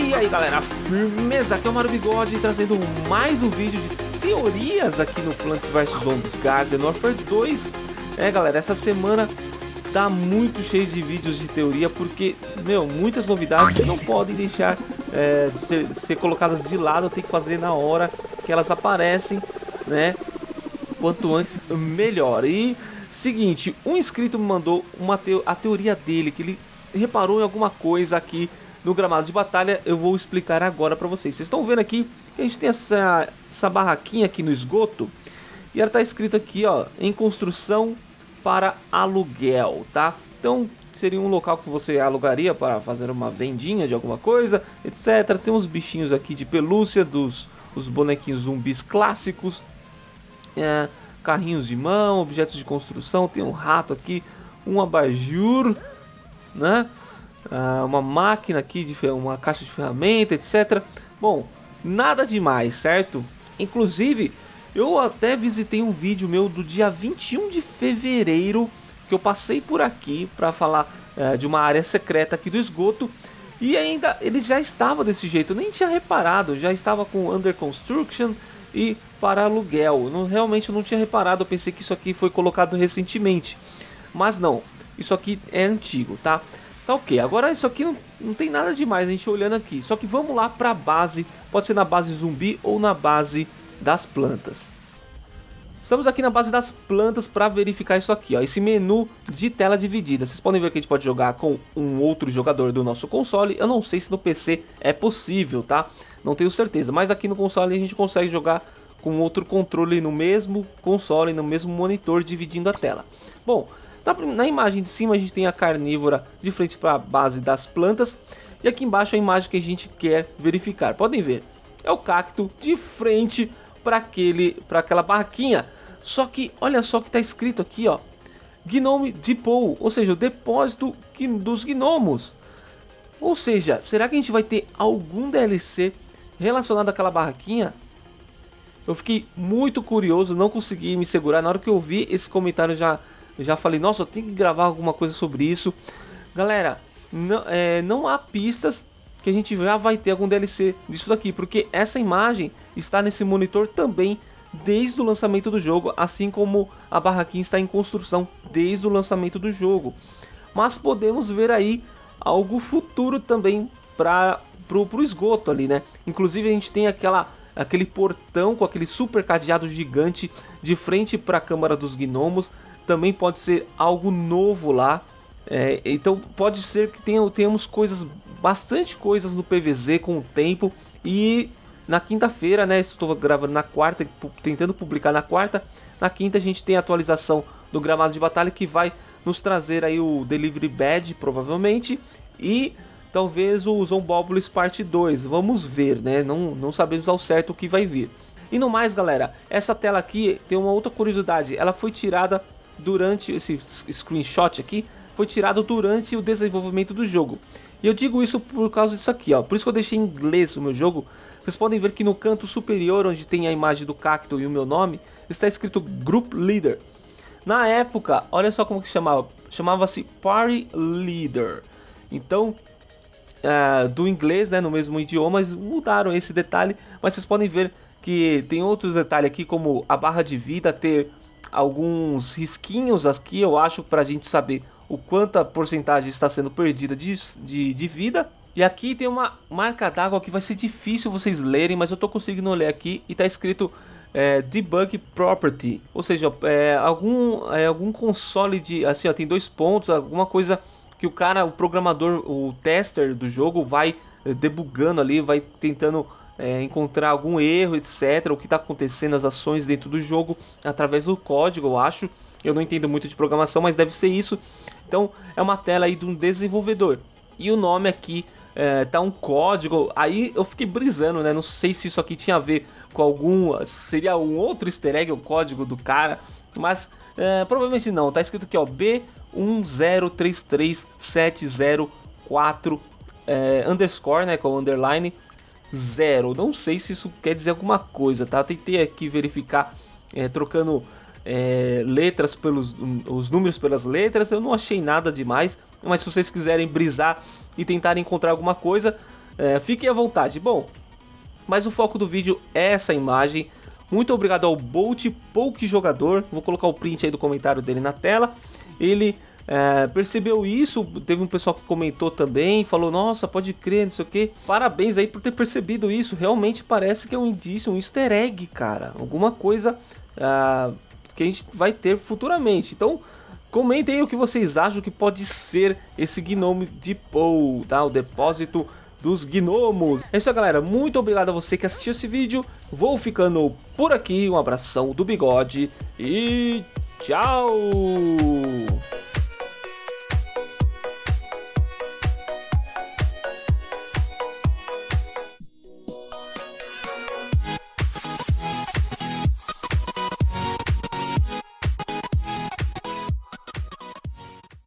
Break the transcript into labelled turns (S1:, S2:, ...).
S1: E aí galera, firmeza? Aqui é o Mario Bigode trazendo mais um vídeo de teorias aqui no Plants vs Zombies Garden Warfare 2. Galera, essa semana tá muito cheio de vídeos de teoria porque, muitas novidades não podem deixar de ser colocadas de lado, tem que fazer na hora que elas aparecem, né? Quanto antes, melhor. E seguinte, um inscrito me mandou a teoria dele, que ele reparou em alguma coisa aqui no gramado de batalha. Eu vou explicar agora pra vocês. Vocês estão vendo aqui que a gente tem essa barraquinha aqui no esgoto, e ela tá escrito aqui, ó, em construção para aluguel, tá? Então seria um local que você alugaria para fazer uma vendinha de alguma coisa, etc. Tem uns bichinhos aqui de pelúcia os bonequinhos zumbis clássicos, carrinhos de mão, objetos de construção. Tem um rato aqui, um abajur, né? Uma máquina aqui, uma caixa de ferramenta, etc. Bom, nada demais, certo? Inclusive, eu até visitei um vídeo meu do dia 21 de fevereiro, que eu passei por aqui para falar de uma área secreta aqui do esgoto. E ainda ele já estava desse jeito, eu nem tinha reparado, já estava com under construction e para aluguel. Realmente eu não tinha reparado, eu pensei que isso aqui foi colocado recentemente. Mas não, isso aqui é antigo, tá? Tá ok, agora isso aqui não tem nada demais a gente olhando aqui. Só que vamos lá para a base, pode ser na base zumbi ou na base das plantas. Estamos aqui na base das plantas para verificar isso aqui, ó, esse menu de tela dividida. Vocês podem ver que a gente pode jogar com um outro jogador do nosso console. Eu não sei se no PC é possível, tá? Não tenho certeza, mas aqui no console a gente consegue jogar com outro controle no mesmo console, no mesmo monitor, dividindo a tela. Bom, na imagem de cima a gente tem a carnívora de frente para a base das plantas, e aqui embaixo a imagem que a gente quer verificar. Podem ver, é o cacto de frente para aquela barraquinha. Só que olha só que está escrito aqui, ó, Gnome Depot, ou seja, o depósito dos gnomos. Ou seja, será que a gente vai ter algum DLC relacionado àquela barraquinha? Eu fiquei muito curioso, não consegui me segurar. Na hora que eu vi esse comentário já falei, nossa, eu tenho que gravar alguma coisa sobre isso. Galera, não há pistas que a gente já vai ter algum DLC disso daqui, porque essa imagem está nesse monitor também desde o lançamento do jogo, assim como a barraquinha está em construção desde o lançamento do jogo. Mas podemos ver aí algo futuro também pro esgoto ali, né? Inclusive a gente tem aquele portão com aquele super cadeado gigante de frente para a Câmara dos Gnomos. Também pode ser algo novo lá. Então pode ser que tenhamos bastante coisas no PVZ com o tempo. E na quinta-feira, né, estou gravando na quarta, tentando publicar na quarta. Na quinta a gente tem a atualização do gramado de batalha, que vai nos trazer aí o Delivery Badge, provavelmente, e talvez o Zombopolis parte 2. Vamos ver, né? Não sabemos ao certo o que vai vir. E no mais, galera, essa tela aqui tem uma outra curiosidade. Ela foi tirada durante esse screenshot aqui, foi tirado durante o desenvolvimento do jogo. E eu digo isso por causa disso aqui, ó. Por isso que eu deixei em inglês o meu jogo. Vocês podem ver que no canto superior, onde tem a imagem do cacto e o meu nome, está escrito Group Leader. Na época, olha só como que chamava. Chamava-se Party Leader. Então, do inglês, né, no mesmo idioma, eles mudaram esse detalhe. Mas vocês podem ver que tem outros detalhes aqui, como a barra de vida ter alguns risquinhos aqui, eu acho, para a gente saber o quanta porcentagem está sendo perdida de vida. E aqui tem uma marca d'água que vai ser difícil vocês lerem, mas eu tô conseguindo ler aqui, e tá escrito Debug Property, ou seja, algum console de, assim, ó, tem 2 pontos, alguma coisa que o programador, o tester do jogo vai debugando ali, vai tentando encontrar algum erro, etc, o que está acontecendo, as ações dentro do jogo, através do código, eu acho. Eu não entendo muito de programação, mas deve ser isso. Então é uma tela aí de um desenvolvedor, e o nome aqui tá um código. Aí eu fiquei brisando, né? Não sei se isso aqui tinha a ver com seria um outro easter egg, o código do cara, mas provavelmente não. Tá escrito aqui, ó, B1033704 underscore, né, com underline 0. Não sei se isso quer dizer alguma coisa, tá? Eu tentei aqui verificar trocando letras os números pelas letras. Eu não achei nada demais, mas se vocês quiserem brisar e tentar encontrar alguma coisa, Fiquem à vontade. Bom, mas o foco do vídeo é essa imagem. Muito obrigado ao Bolt Poke Jogador. Vou colocar o print aí do comentário dele na tela. Ele percebeu isso, teve um pessoal que comentou também, falou, nossa, pode crer, não sei o que. Parabéns aí por ter percebido isso, realmente parece que é um indício, um easter egg, cara. Alguma coisa que a gente vai ter futuramente. Então, comentem aí o que vocês acham que pode ser esse Gnome Depot, tá? O depósito dos gnomos. É isso aí, galera, muito obrigado a você que assistiu esse vídeo. Vou ficando por aqui, um abração do Bigode e tchau!